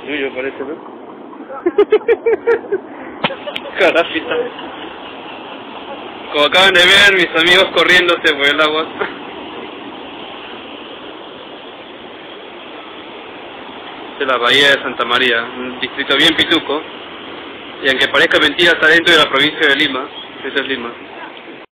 suyo parece, ¿no? Carafita. Como acaban de ver, mis amigos corriéndose por el agua. Esta es la bahía de Santa María, un distrito bien pituco. Y aunque parezca mentira, está dentro de la provincia de Lima. Esta es Lima.